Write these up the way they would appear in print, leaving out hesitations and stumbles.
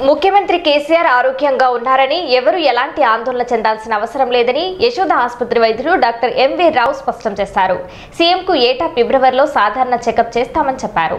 ముఖ్యమంత్రి కేసీఆర్ ఆరోగ్యంగా ఉన్నారని ఎవరు ఎలాంటి ఆందోళన చెందాల్సిన అవసరం లేదని యశోద ఆసుపత్రి వైద్యులు డాక్టర్ ఎంవి రావు స్పష్టం చేశారు. సీఎంకు ఏటా ఫిబ్రవరిలో సాధారణ చెకప్ చేస్తామని చెప్పారు.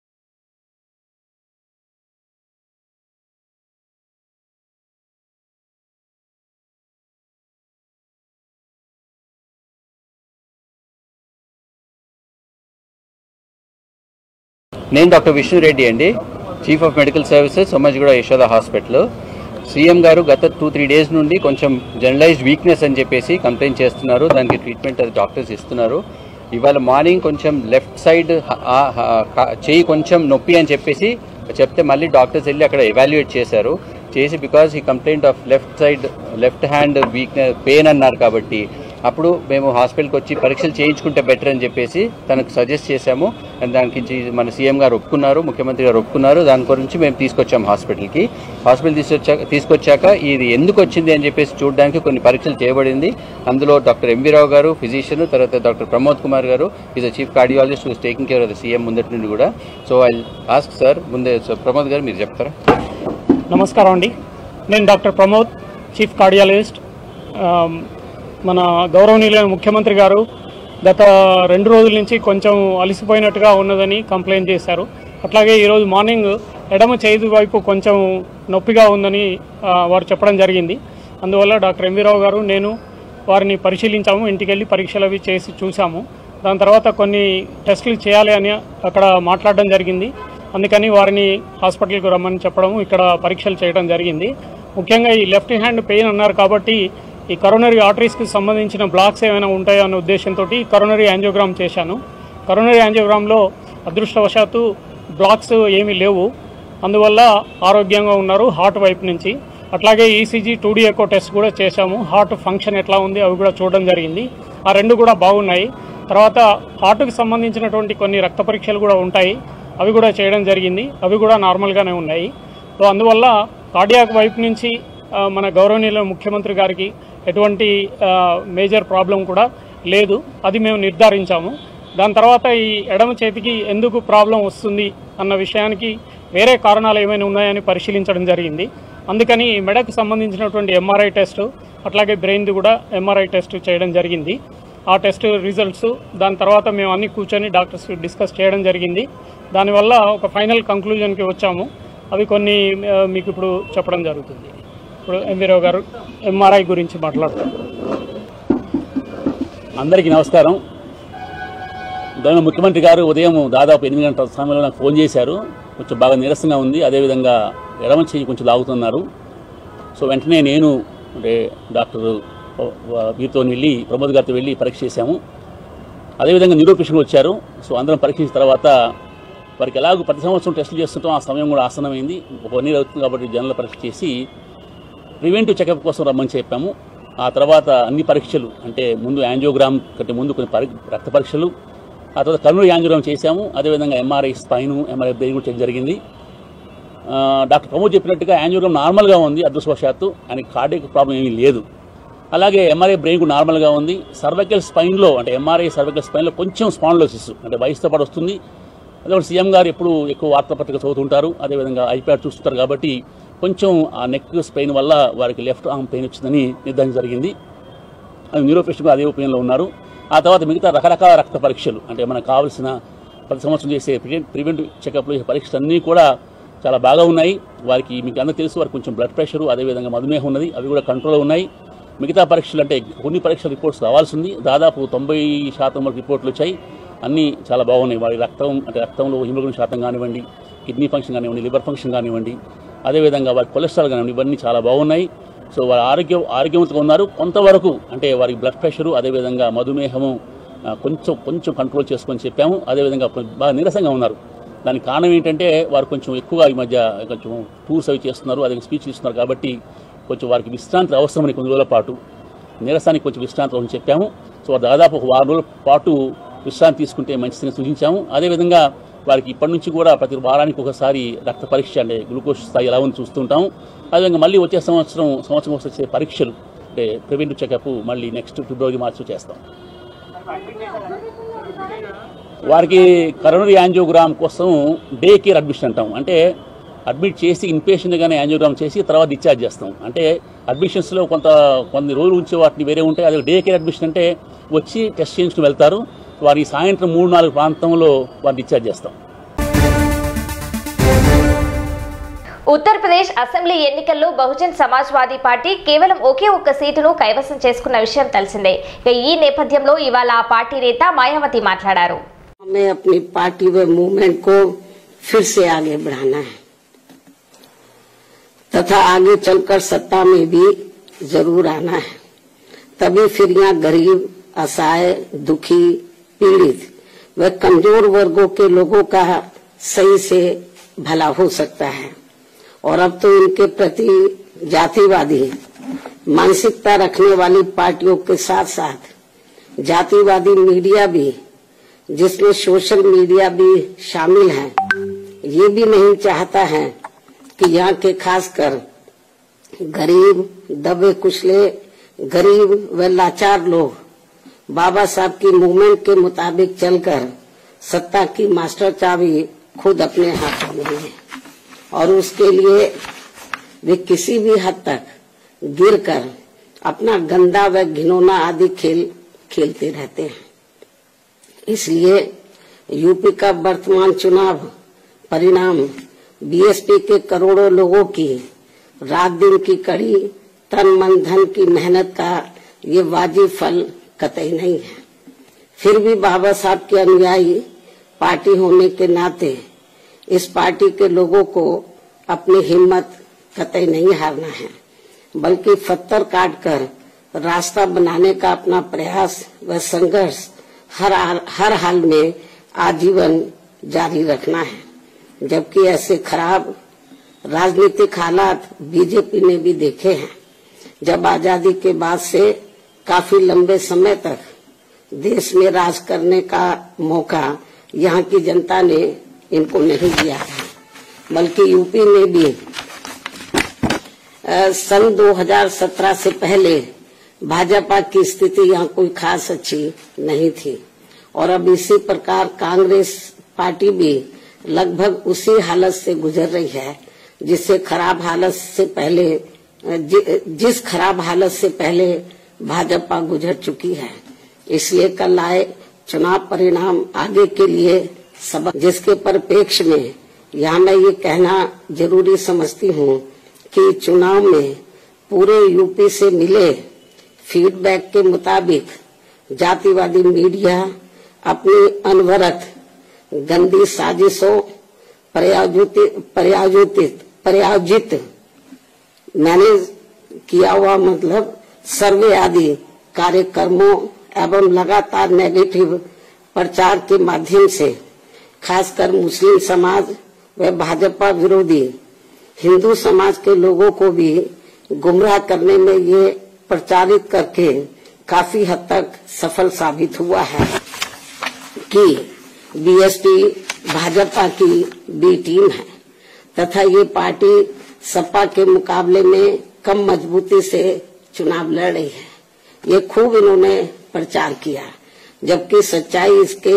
నేను డాక్టర్ విష్ణు రెడ్డి అండి, chief of medical services Somajiguda Yashoda hospital. CM గారు గత 2-3 డేస్ నుండి కొంచెం జనరలైజ్డ్ వీక్నెస్ అని చెప్పేసి కంప్లైంట్ చేస్తున్నారు. దానికి ట్రీట్మెంట్ అది డాక్టర్స్ ఇస్తున్నారు. ఇవాళ మార్నింగ్ కొంచెం లెఫ్ట్ సైడ్ చేయి కొంచెం నొప్పి అని చెప్పేసి చెప్తే మళ్ళీ డాక్టర్స్ వెళ్ళి అక్కడ ఎవాల్యుయేట్ చేశారు. చేసి బికాజ్ ఈ complaint of left hand weakness pain అన్నారు కాబట్టి అప్పుడు మేము హాస్పిటల్కి వచ్చి పరీక్షలు చేయించుకుంటే బెటర్ అని చెప్పేసి తనకు సజెస్ట్ చేశాము. అండ్ దానికి మన సీఎం గారు ఒప్పుకున్నారు, ముఖ్యమంత్రి గారు ఒప్పుకున్నారు. దాని గురించి మేము తీసుకొచ్చాము హాస్పిటల్కి. హాస్పిటల్ తీసుకొచ్చాక ఇది ఎందుకు వచ్చింది అని చెప్పేసి చూడడానికి కొన్ని పరీక్షలు చేయబడింది. అందులో డాక్టర్ ఎంవి రావు గారు ఫిజిషియన్, తర్వాత డాక్టర్ ప్రమోద్ కుమార్ గారు is a chief cardiologist who's taking care of the CM ముందటి నుండి కూడా. సో ఐ ఆస్క్ సార్, ముందే ప్రమోద్ గారు మీరు చెప్తారా? నమస్కారం అండి, నేను డాక్టర్ ప్రమోద్, చీఫ్ కార్డియాలజిస్ట్. మన గౌరవనీయులైన ముఖ్యమంత్రి గారు గత 2 రోజుల నుంచి కొంచెం అలసిపోయినట్టుగా ఉన్నదని కంప్లైంట్ చేశారు. అట్లాగే ఈరోజు మార్నింగ్ ఎడమ చేతి వైపు కొంచెం నొప్పిగా ఉందని వారు చెప్పడం జరిగింది. అందువల్ల డాక్టర్ ఎంవి రావు గారు నేను వారిని పరిశీలించాము, ఇంటికి వెళ్ళి పరీక్షలు అవి చేసి చూసాము. దాని తర్వాత కొన్ని టెస్టులు చేయాలి అని అక్కడ మాట్లాడడం జరిగింది. అందుకని వారిని హాస్పిటల్కి రమ్మని చెప్పడము, ఇక్కడ పరీక్షలు చేయడం జరిగింది. ముఖ్యంగా ఈ లెఫ్ట్ హ్యాండ్ పెయిన్ అన్నారు కాబట్టి ఈ కరోనరీ ఆర్టరీస్కి సంబంధించిన బ్లాక్స్ ఏమైనా ఉంటాయో అనే ఉద్దేశంతో కరోనరీ యాంజియోగ్రామ్ చేశాను. కరోనరీ యాంజియోగ్రామ్లో అదృష్టవశాత్తు బ్లాక్స్ ఏమీ లేవు, అందువల్ల ఆరోగ్యంగా ఉన్నారు హార్ట్ వైపు నుంచి. అట్లాగే ఈసీజీ 2D ఎకో టెస్ట్ కూడా చేశాము. హార్ట్ ఫంక్షన్ ఎట్లా ఉంది అవి కూడా చూడడం జరిగింది. ఆ 2 కూడా బాగున్నాయి. తర్వాత హార్ట్కి సంబంధించినటువంటి కొన్ని రక్త పరీక్షలు కూడా ఉంటాయి, అవి కూడా చేయడం జరిగింది. అవి కూడా నార్మల్గానే ఉన్నాయి. సో అందువల్ల కార్డియాక్ వైపు నుంచి మన గౌరవనీయుల ముఖ్యమంత్రి గారికి ఎటువంటి మేజర్ ప్రాబ్లం కూడా లేదు, అది మేము నిర్ధారించాము. దాని తర్వాత ఈ ఎడమ చేతికి ఎందుకు ప్రాబ్లం వస్తుంది అన్న విషయానికి వేరే కారణాలు ఏమైనా ఉన్నాయని పరిశీలించడం జరిగింది. అందుకని మెడకు సంబంధించినటువంటి ఎంఆర్ఐ టెస్టు, అట్లాగే బ్రెయిన్ది కూడా ఎంఆర్ఐ టెస్ట్ చేయడం జరిగింది. ఆ టెస్ట్ రిజల్ట్స్ దాని తర్వాత మేము అన్ని కూర్చొని డాక్టర్స్ డిస్కస్ చేయడం జరిగింది. దానివల్ల ఒక ఫైనల్ కంక్లూజన్కి వచ్చాము. అవి కొన్ని మీకు ఇప్పుడు చెప్పడం జరుగుతుంది. ఇప్పుడు ఎంవి రావు గారు ఎంఆర్ఐ గురించి మాట్లాడతారు. అందరికీ నమస్కారం. గౌరవ ముఖ్యమంత్రి గారు ఉదయం దాదాపు 8 గంటల సమయంలో నాకు ఫోన్ చేశారు. కొంచెం బాగా నీరసంగా ఉంది, అదేవిధంగా ఎడమ చెయ్యి కొంచెం లాగుతున్నారు. సో వెంటనే నేను అంటే డాక్టర్ వీరితో వెళ్ళి ప్రమోద్ గారితో వెళ్ళి పరీక్ష చేశాము. అదేవిధంగా న్యూరోపేషెంట్లు వచ్చారు. సో అందరం పరీక్షించిన తర్వాత వారికి ఎలాగో ప్రతి సంవత్సరం టెస్టులు చేస్తుంటాం, ఆ సమయం కూడా ఆసనమైంది. ఒక 1 year అవుతుంది కాబట్టి జనరల్ పరీక్ష చేసి ప్రివెంటివ్ చెకప్ కోసం రమ్మని చెప్పాము. ఆ తర్వాత అన్ని పరీక్షలు అంటే ముందు యాంజియోగ్రామ్ కంటే ముందు కొన్ని రక్త పరీక్షలు, ఆ తర్వాత కరోనరీ యాంజియోగ్రామ్ చేశాము. అదేవిధంగా ఎంఆర్ఐ స్పైన్, ఎంఆర్ఐ బ్రెయిన్ కూడా చేయడం జరిగింది. డాక్టర్ ప్రమోద్ చెప్పినట్టుగా యాంజియోగ్రామ్ నార్మల్గా ఉంది, అదృష్టవశాత్తు ఆయనకి కార్డియాక్ ప్రాబ్లం ఏమీ లేదు. అలాగే ఎంఆర్ఐ బ్రెయిన్ కూడా నార్మల్గా ఉంది. సర్వైకల్ స్పైన్లో అంటే ఎంఆర్ఐ సర్వైకల్ స్పైన్లో కొంచెం స్పాండిలోసిస్ అంటే వయసుతో పాటు వస్తుంది. అదే సీఎం గారు ఎప్పుడు ఎక్కువ వార్తాపత్రిక చదువుతుంటారు, అదేవిధంగా ఐప్యాడ్ చూస్తుంటారు కాబట్టి కొంచెం ఆ నెక్ స్పెయిన్ వల్ల వారికి లెఫ్ట్ ఆర్మ్ పెయిన్ వచ్చిందని నిర్ధారించడం జరిగింది. అది న్యూరోపేషెంట్ అదే ఒపీనియన్లో ఉన్నారు. ఆ తర్వాత మిగతా రకరకాల రక్త పరీక్షలు అంటే మనకు కావాల్సిన ప్రతి సంవత్సరం చేసే ప్రివెంటివ్ చెకప్లు చేసే పరీక్షలు అన్నీ కూడా చాలా బాగా ఉన్నాయి. వారికి మీకు అందరూ తెలుసు వారికి కొంచెం బ్లడ్ ప్రెషరు, అదేవిధంగా మధుమేహం ఉన్నది, అవి కూడా కంట్రోల్లో ఉన్నాయి. మిగతా పరీక్షలు అంటే కొన్ని పరీక్షల రిపోర్ట్స్ రావాల్సి ఉంది. దాదాపు 90% వరకు రిపోర్ట్లు వచ్చాయి, అన్నీ చాలా బాగున్నాయి. వారి రక్తంలో హిమోగ్లోబిన్ శాతం కానివ్వండి, కిడ్నీ ఫంక్షన్ కానివ్వండి, లివర్ ఫంక్షన్ కానివ్వండి, అదేవిధంగా వారి కొలెస్ట్రాల్ కానివ్వండి, ఇవన్నీ చాలా బాగున్నాయి. సో వారి ఆరోగ్యవంతంగా ఉన్నారు. కొంతవరకు అంటే వారికి బ్లడ్ ప్రెషరు, అదేవిధంగా మధుమేహము కొంచెం కంట్రోల్ చేసుకొని చెప్పాము. అదేవిధంగా బాగా నీరసంగా ఉన్నారు. దానికి కారణం ఏంటంటే వారు కొంచెం ఎక్కువగా ఈ మధ్య కొంచెం టూర్స్ అవి చేస్తున్నారు, అదే స్పీచ్ ఇస్తున్నారు కాబట్టి కొంచెం వారికి విశ్రాంతి అవసరమని కొన్ని రోజుల పాటు నీరసానికి కొంచెం విశ్రాంతి అవసరం చెప్పాము. సో దాదాపు ఒక 6 రోజుల పాటు విశ్రాంతి తీసుకుంటే మంచిదని సూచించాము. అదేవిధంగా వారికి ఇప్పటి నుంచి కూడా ప్రతి వారానికి ఒకసారి రక్త పరీక్ష అంటే గ్లూకోజ్ స్థాయి ఎలా ఉంది చూస్తుంటాము. అదేవిధంగా మళ్ళీ వచ్చే సంవత్సరం వచ్చే పరీక్షలు అంటే ప్రివెంటివ్ చెకప్ మళ్ళీ నెక్స్ట్ ఫిబ్రవరి మార్చి చేస్తాం. వారికి కరోనరీ యాంజియోగ్రామ్ కోసం డే కేర్ అడ్మిషన్ అంటాం. అంటే అడ్మిట్ చేసి ఇన్పేషెంట్గానే యాంజియోగ్రామ్ చేసి తర్వాత డిశ్చార్జ్ చేస్తాం. అంటే అడ్మిషన్స్లో కొన్ని రోజులు ఉంచే వాటిని వేరే ఉంటాయి. అది డే కేర్ అడ్మిషన్ అంటే వచ్చి టెస్ట్ చేయించుకుని వెళ్తారు. వారి సాయంత్రం 3-4 ప్రాంతంలో వారిని డిశ్చార్జ్ చేస్తాం. ఉత్తరప్రదేశ్ అసెంబ్లీ ఎన్నికల్లో బహుజన్ సమాజ్వాదీ పార్టీ కేవలం ఒకే ఒక్క సీటును కైవసం చేసుకున్న విషయం తెలిసిందే. ఈ నేపథ్యంలో ఇవాళ ఆ పార్టీ నేత మాయావతి మాట్లాడారు. हमें अपनी पार्टी व मूवमेंट को फिर से आगे बढ़ाना है तथा आगे चलकर सत्ता में भी जरूर आना है. तभी फिर यहाँ गरीब, असहाय, दुखी, पीड़ित व कमजोर वर्गों के लोगों का सही से भला हो सकता है. और अब तो इनके प्रति जातिवादी मानसिकता रखने वाली पार्टियों के साथ साथ जातिवादी मीडिया भी, जिसमें सोशल मीडिया भी शामिल है, ये भी नहीं चाहता है कि यहाँ के खासकर गरीब, दबे कुचले, गरीब व लाचार लोग बाबा साहब की मूवमेंट के मुताबिक चलकर सत्ता की मास्टर चाबी खुद अपने हाथों में है और उसके लिए वे किसी भी हद तक गिरकर अपना गंदा व घिनौना आदि खेल खेलते रहते हैं. इसलिए यूपी का वर्तमान चुनाव परिणाम बीएसपी के करोड़ों लोगों की रात दिन की कड़ी तन मन धन की मेहनत का ये वाजिब फल कतई नहीं है. फिर भी बाबा साहब के अनुयायी पार्टी होने के नाते इस पार्टी के लोगों को अपनी हिम्मत कतई नहीं हारना है, बल्कि पत्थर काटकर रास्ता बनाने का अपना प्रयास व संघर्ष हर हाल में आजीवन जारी रखना है. जबकि ऐसे खराब राजनीतिक हालात बीजेपी ने भी देखे हैं. जब आजादी के बाद से काफी लंबे समय तक देश में राज करने का मौका यहाँ की जनता ने इनको नहीं दिया था, बल्कि यूपी में भी सन 2017 से पहले भाजपा की स्थिति यहाँ कोई खास अच्छी नहीं थी. और अब इसी प्रकार कांग्रेस पार्टी भी लगभग उसी हालत से गुजर रही है जिस खराब हालत से पहले भाजपा गुजर चुकी है. इसलिए कल आए चुनाव परिणाम आगे के लिए सबक, जिसके परिप्रेक्ष्य में यहाँ मैं ये कहना जरूरी समझती हूँ कि चुनाव में पूरे यूपी से मिले फीडबैक के मुताबिक जातिवादी मीडिया अपनी अनवरत गंदी साजिशों प्रायोजित मैनेज किया हुआ मतलब सर्वे आदि कार्यक्रमों एवं लगातार नेगेटिव प्रचार के माध्यम से खासकर मुस्लिम समाज व भाजपा विरोधी हिंदू समाज के लोगों को भी गुमराह करने में ये प्रचारित करके काफी हद तक सफल साबित हुआ है कि बीएसपी भाजपा की बी टीम है तथा ये पार्टी सपा के मुकाबले में कम मजबूती से चुनाव लड़ रही है. ये खूब इन्होंने प्रचार किया, जबकि सच्चाई इसके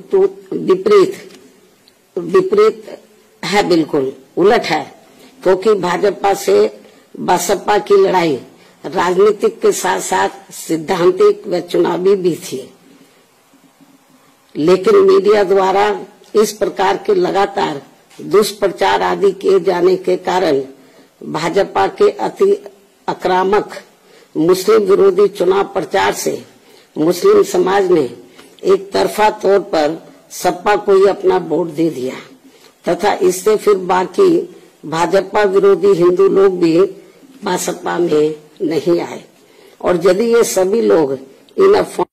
विपरीत है, बिल्कुल उलट है. क्योंकि भाजपा से बसपा की लड़ाई राजनीतिक के साथ साथ सिद्धांतिक व चुनावी भी थी. लेकिन मीडिया द्वारा इस प्रकार के लगातार दुष्प्रचार आदि किए जाने के कारण भाजपा के अति आक्रामक मुस्लिम विरोधी चुनाव प्रचार से मुस्लिम समाज ने एक तरफा तौर पर सपा को ही अपना वोट दे दिया तथा इससे फिर बाकी भाजपा विरोधी हिंदू लोग भी बसपा में नहीं आए. और यदि ये सभी लोग इन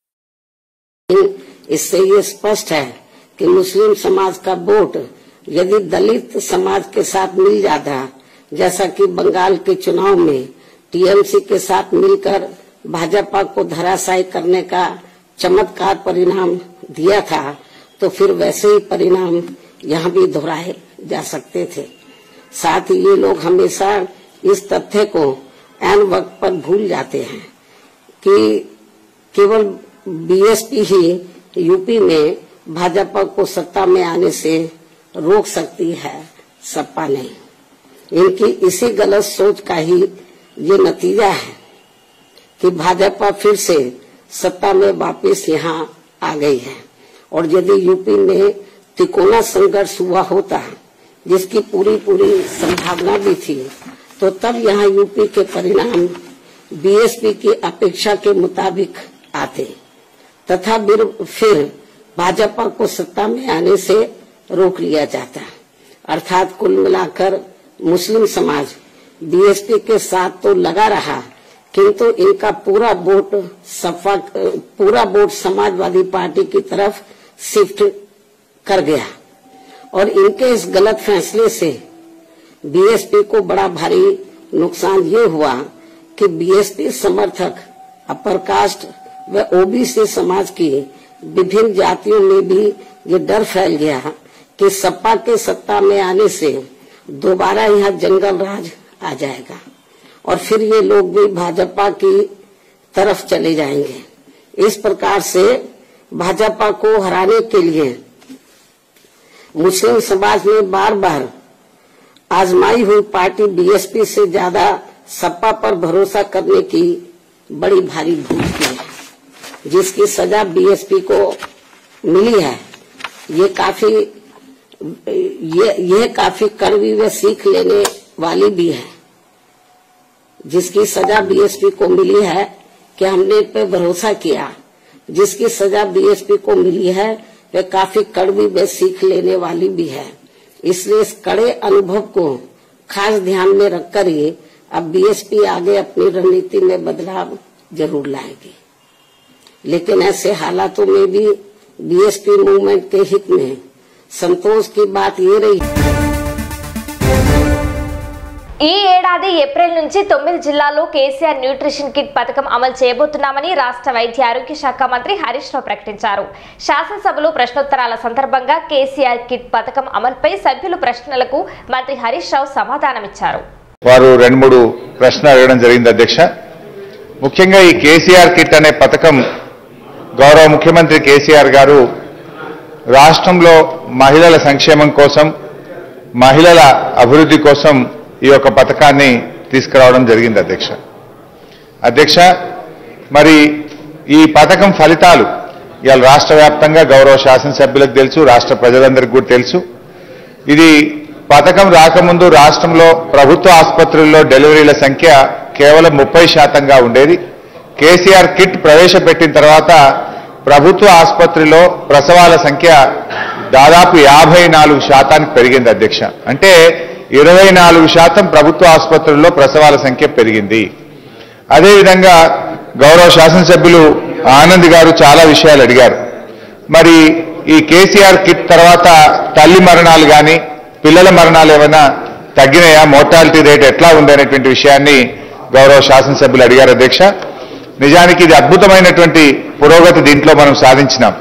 इससे ये स्पष्ट है कि मुस्लिम समाज का वोट यदि दलित समाज के साथ मिल जाता, जैसा कि बंगाल के चुनाव में टीएमसी के साथ मिलकर भाजपा को धराशायी करने का चमत्कार परिणाम दिया था, तो फिर वैसे ही परिणाम यहाँ भी दोहराए जा सकते थे. साथ ही ये लोग हमेशा इस तथ्य को ऐन वक्त पर भूल जाते हैं कि केवल बीएसपी ही यूपी में भाजपा को सत्ता में आने से रोक सकती है, सपा नहीं. इनकी इसी गलत सोच का ही ये नतीजा है कि भाजपा फिर से सत्ता में वापस यहाँ आ गई है। और यदि यूपी में तिकोना संघर्ष हुआ होता जिसकी पूरी संभावना भी थी, तो तब यहाँ यूपी के परिणाम बीएसपी की अपेक्षा के मुताबिक आते तथा फिर भाजपा को सत्ता में आने से रोक लिया जाता। अर्थात कुल मिलाकर मुस्लिम समाज बीएसपी के साथ तो लगा रहा, किंतु इनका पूरा वोट समाजवादी पार्टी की तरफ शिफ्ट कर गया। और इनके इस गलत फैसले से बीएसपी को बड़ा भारी नुकसान ये हुआ कि बीएसपी समर्थक अपर कास्ट व ओबीसी समाज की विभिन्न जातियों में भी ये डर फैल गया कि सपा के सत्ता में आने से दोबारा यहाँ जंगल राज आ जाएगा और फिर ये लोग भी भाजपा की तरफ चले जाएंगे। इस प्रकार से भाजपा को हराने के लिए मुस्लिम समाज में बार बार आजमाई हुई पार्टी बीएसपी से ज्यादा सपा पर भरोसा करने की बड़ी भारी भूल की है, जिसकी सजा बीएसपी को मिली है। ये काफी कड़वी व सीख लेने वाली भी है, जिसकी सजा बीएसपी को मिली है कि हमने इन पे भरोसा किया। जिसकी सजा बीएसपी को मिली है वह काफी कड़वी व सीख लेने वाली भी है। इसलिए इस कड़े अनुभव को खास ध्यान में रखकर ही अब बीएसपी आगे अपनी रणनीति में बदलाव जरूर लाएगी। लेकिन ऐसे हालातों में भी बीएसपी मूवमेंट के हित में संतोष की बात ये रही। ఈ ఏడాది ఏప్రిల్ నుంచి 9 జిల్లాల్లో కేసీఆర్ న్యూట్రిషన్ కిట్ పథకం అమలు చేయబోతున్నామని రాష్ట్ర వైద్య ఆరోగ్య శాఖ మంత్రి హరీష్ రావు ప్రకటించారు. శాసనసభలో ప్రశ్నోత్తరాల సందర్భంగా కేసీఆర్ కిట్ పథకం అమలుపై సభ్యుల ప్రశ్నలకు మంత్రి హరీష్ రావు సమాధానమిచ్చారు. వారు 2-3 ప్రశ్నలు అడగడం జరిగింది అధ్యక్ష. ముఖ్యంగా ఈ కేసీఆర్ కిట్ అనే పథకం గౌరవ ముఖ్యమంత్రి కేసీఆర్ గారు రాష్ట్రంలో మహిళల సంక్షేమం కోసం, మహిళల అభివృద్ధి కోసం ఈ యొక్క పథకాన్ని తీసుకురావడం జరిగింది అధ్యక్ష. మరి ఈ పథకం ఫలితాలు ఇవాళ రాష్ట్ర వ్యాప్తంగా గౌరవ శాసనసభ్యులకు తెలుసు, రాష్ట్ర ప్రజలందరికీ కూడా తెలుసు. ఇది పథకం రాకముందు రాష్ట్రంలో ప్రభుత్వ ఆసుపత్రుల్లో డెలివరీల సంఖ్య కేవలం 30%గా ఉండేది. కేసీఆర్ కిట్ ప్రవేశపెట్టిన తర్వాత ప్రభుత్వ ఆసుపత్రిలో ప్రసవాల సంఖ్య దాదాపు 54% పెరిగింది అధ్యక్ష. అంటే 24% ప్రభుత్వ ఆసుపత్రుల్లో ప్రసవాల సంఖ్య పెరిగింది. అదేవిధంగా గౌరవ శాసనసభ్యులు ఆనంద్ గారు చాలా విషయాలు అడిగారు. మరి ఈ కేసీఆర్ కిట్ తర్వాత తల్లి మరణాలు కానీ పిల్లల మరణాలు ఏమైనా తగ్గినాయా, మోర్టాలిటీ రేట్ ఎట్లా ఉందనేటువంటి విషయాన్ని గౌరవ శాసనసభ్యులు అడిగారు అధ్యక్ష. నిజానికి ఇది అద్భుతమైనటువంటి పురోగతి దీంట్లో మనం సాధించినాం.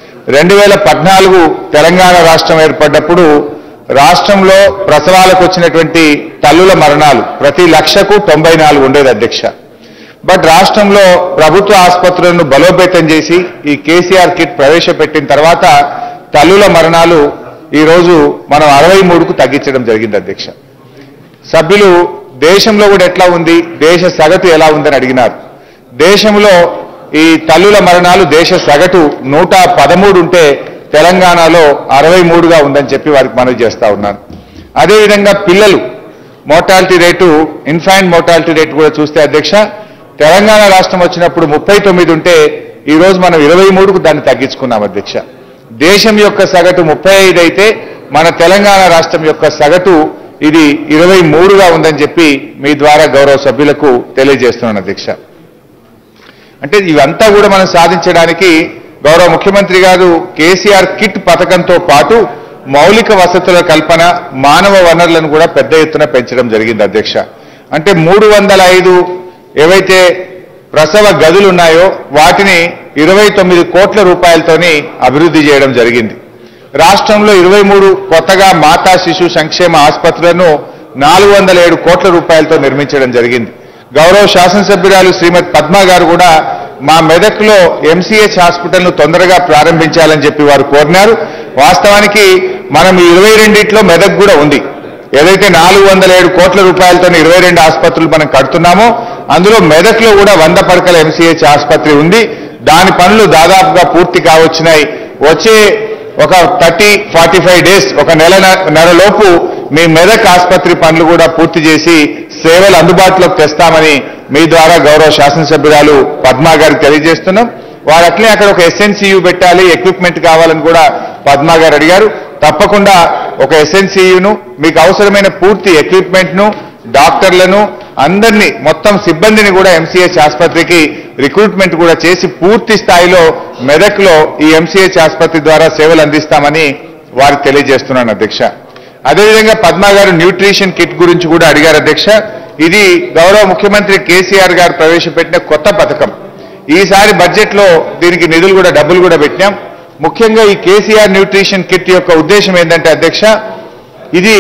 2014 తెలంగాణ రాష్ట్రం ఏర్పడ్డప్పుడు రాష్ట్రంలో ప్రసవాలకు వచ్చినటువంటి తల్లుల మరణాలు ప్రతి లక్షకు 94 ఉండేది అధ్యక్ష. బట్ రాష్ట్రంలో ప్రభుత్వ ఆసుపత్రులను బలోపేతం చేసి ఈ కేసీఆర్ కిట్ ప్రవేశపెట్టిన తర్వాత తల్లుల మరణాలు ఈరోజు మనం 63కు తగ్గించడం జరిగింది అధ్యక్ష. సభ్యులు దేశంలో కూడా ఎట్లా ఉంది, దేశ సగటు ఎలా ఉందని అడిగినారు. దేశంలో ఈ తల్లుల మరణాలు దేశ సగటు 113 ఉంటే తెలంగాణలో 63గా ఉందని చెప్పి వారికి మనవి చేస్తా ఉన్నాను. అదేవిధంగా పిల్లలు mortality rate, infant mortality rate కూడా చూస్తే అధ్యక్ష తెలంగాణ రాష్ట్రం వచ్చినప్పుడు 39 ఉంటే ఈరోజు మనం 23కు దాన్ని తగ్గించుకున్నాం అధ్యక్ష. దేశం యొక్క సగటు 35 అయితే మన తెలంగాణ రాష్ట్రం యొక్క సగటు ఇది 23గా ఉందని చెప్పి మీ ద్వారా గౌరవ సభ్యులకు తెలియజేస్తున్నాను అధ్యక్ష. అంటే ఇవంతా కూడా మనం సాధించడానికి గౌరవ ముఖ్యమంత్రి గారు కేసీఆర్ కిట్ పథకంతో పాటు మౌలిక వసతుల కల్పన, మానవ వనరులను కూడా పెద్ద ఎత్తున పెంచడం జరిగింది అధ్యక్ష. అంటే 305 ఏవైతే ప్రసవ గదులు ఉన్నాయో వాటిని 29 కోట్ల రూపాయలతోని అభివృద్ధి చేయడం జరిగింది. రాష్ట్రంలో 23 కొత్తగా మాతా శిశు సంక్షేమ ఆసుపత్రులను 407 కోట్ల రూపాయలతో నిర్మించడం జరిగింది. గౌరవ శాసనసభ్యురాలు శ్రీమతి పద్మ గారు కూడా మా మెదక్లో ఎంసీహెచ్ హాస్పిటల్ను తొందరగా ప్రారంభించాలని చెప్పి వారు కోరినారు. వాస్తవానికి మనం 22లో మెదక్ కూడా ఉంది. ఏదైతే 407 కోట్ల రూపాయలతో 22 ఆసుపత్రులు మనం కడుతున్నామో అందులో మెదక్లో కూడా 100 పడకల ఎంసీహెచ్ ఆసుపత్రి ఉంది. దాని పనులు దాదాపుగా పూర్తి కావచ్చున్నాయి. వచ్చే ఒక 30-45 డేస్, ఒక నెలలోపు మీ మెదక్ ఆసుపత్రి పనులు కూడా పూర్తి చేసి సేవలు అందుబాటులోకి తెస్తామని మీ ద్వారా గౌరవ శాసనసభ్యురాలు పద్మా గారికి తెలియజేస్తున్నాం. వారు అట్లే అక్కడ ఒక ఎస్ఎన్సీయూ పెట్టాలి, ఎక్విప్మెంట్ కావాలని కూడా పద్మా గారు అడిగారు. తప్పకుండా ఒక ఎస్ఎన్సీయూను, మీకు అవసరమైన పూర్తి ఎక్విప్మెంట్ను, డాక్టర్లను అందరినీ, మొత్తం సిబ్బందిని కూడా ఎంసీహెచ్ ఆసుపత్రికి రిక్రూట్మెంట్ కూడా చేసి పూర్తి స్థాయిలో మెదక్లో ఈ ఎంసీహెచ్ ఆసుపత్రి ద్వారా సేవలు అందిస్తామని వారికి తెలియజేస్తున్నాను అధ్యక్ష. అదేవిధంగా పద్మా గారు న్యూట్రిషన్ కిట్ గురించి కూడా అడిగారు అధ్యక్ష. ఇది గౌరవ ముఖ్యమంత్రి కేసీఆర్ గారు ప్రవేశపెట్టిన కొత్త పథకం. ఈసారి బడ్జెట్లో దీనికి నిధులు కూడా, డబ్బులు కూడా పెట్టాం. ముఖ్యంగా ఈ కేసీఆర్ న్యూట్రిషన్ కిట్ యొక్క ఉద్దేశం ఏంటంటే అధ్యక్ష, ఇది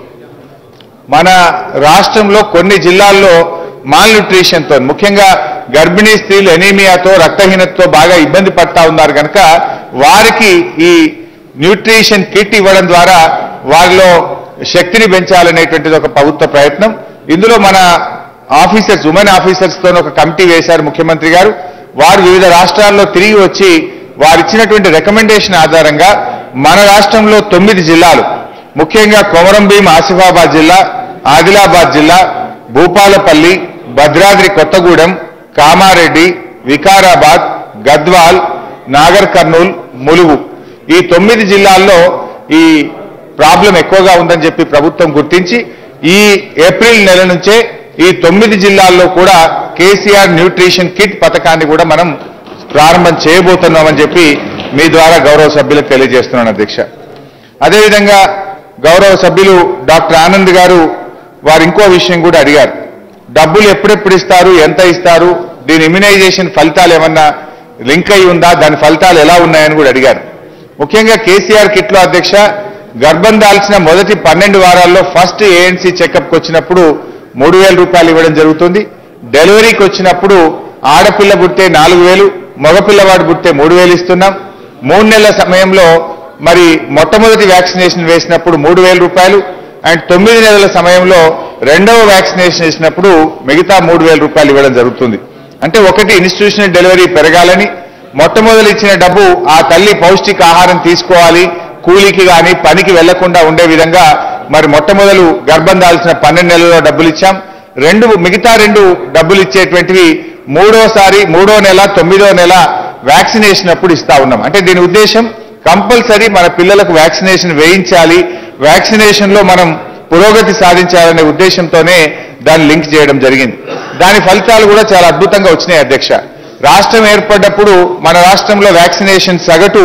మన రాష్ట్రంలో కొన్ని జిల్లాల్లో మాల్ న్యూట్రిషన్తో, ముఖ్యంగా గర్భిణీ స్త్రీలు ఎనీమియాతో, రక్తహీనతతో బాగా ఇబ్బంది పడతా ఉన్నారు కనుక వారికి ఈ న్యూట్రిషన్ కిట్ ఇవ్వడం ద్వారా వారిలో శక్తిని పెంచాలనేటువంటిది ఒక ప్రభుత్వ ప్రయత్నం. ఇందులో మన ఆఫీసర్స్, ఉమెన్ ఆఫీసర్స్తో ఒక కమిటీ వేశారు ముఖ్యమంత్రి గారు. వారు వివిధ రాష్ట్రాల్లో తిరిగి వచ్చి వారిచ్చినటువంటి రికమెండేషన్ ఆధారంగా మన రాష్ట్రంలో 9 జిల్లాలు, ముఖ్యంగా కొమరంభీం ఆసిఫాబాద్ జిల్లా, ఆదిలాబాద్ జిల్లా, భూపాలపల్లి, భద్రాద్రి కొత్తగూడెం, కామారెడ్డి, వికారాబాద్, గద్వాల్, నాగర్ కర్నూల్, ములుగు, ఈ 9 జిల్లాల్లో ఈ ప్రాబ్లం ఎక్కువగా ఉందని చెప్పి ప్రభుత్వం గుర్తించి ఈ ఏప్రిల్ నెల నుంచే ఈ 9 జిల్లాల్లో కూడా కేసీఆర్ న్యూట్రిషన్ కిట్ పథకాన్ని కూడా మనం ప్రారంభం చేయబోతున్నామని చెప్పి మీ ద్వారా గౌరవ సభ్యులకు తెలియజేస్తున్నాను అధ్యక్ష. అదేవిధంగా గౌరవ సభ్యులు డాక్టర్ ఆనంద్ గారు వారు ఇంకో విషయం కూడా అడిగారు. డబ్బులు ఎప్పుడెప్పుడు ఇస్తారు, ఎంత ఇస్తారు, దీని ఇమ్యునైజేషన్ ఫలితాలు ఏమన్నా లింక్ అయి ఉందా, దాని ఫలితాలు ఎలా ఉన్నాయని కూడా అడిగారు. ముఖ్యంగా కేసీఆర్ కిట్లో అధ్యక్ష, గర్భం దాల్చిన మొదటి 12 వారాల్లో ఫస్ట్ ఏఎన్సీ చెకప్కి వచ్చినప్పుడు 3,000 రూపాయలు ఇవ్వడం జరుగుతుంది. డెలివరీకి వచ్చినప్పుడు ఆడపిల్ల పుడితే 4,000, మగపిల్లవాడు పుడితే 3,000 ఇస్తున్నాం. 3 నెలల సమయంలో మరి మొట్టమొదటి వ్యాక్సినేషన్ వేసినప్పుడు 3,000 రూపాయలు, అండ్ 9 నెలల సమయంలో రెండవ వ్యాక్సినేషన్ వేసినప్పుడు మిగతా 3,000 రూపాయలు ఇవ్వడం జరుగుతుంది. అంటే ఒకటి, ఇన్స్టిట్యూషనల్ డెలివరీ పెరగాలని, మొట్టమొదలు ఇచ్చిన డబ్బు ఆ తల్లి పౌష్టిక ఆహారం తీసుకోవాలి, కూలీకి కానీ పనికి వెళ్లకుండా ఉండే విధంగా మరి మొట్టమొదలు గర్భం దాల్చిన 12 నెలల్లో డబ్బులు ఇచ్చాం. మిగతా 2 డబ్బులు ఇచ్చేటువంటివి మూడో నెల 9వ నెల వ్యాక్సినేషన్ అప్పుడు ఇస్తా ఉన్నాం. అంటే దీని ఉద్దేశం కంపల్సరీ మన పిల్లలకు వ్యాక్సినేషన్ వేయించాలి, వ్యాక్సినేషన్లో మనం పురోగతి సాధించాలనే ఉద్దేశంతోనే దాన్ని లింక్ చేయడం జరిగింది. దాని ఫలితాలు కూడా చాలా అద్భుతంగా వచ్చినాయి అధ్యక్ష. రాష్ట్రం ఏర్పడ్డప్పుడు మన రాష్ట్రంలో వ్యాక్సినేషన్ సగటు